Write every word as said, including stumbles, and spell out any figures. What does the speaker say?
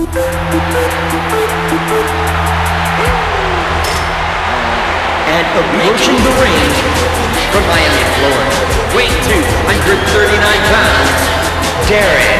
And approaching the ring from Miami, Florida, weighing two hundred thirty-nine pounds, Derek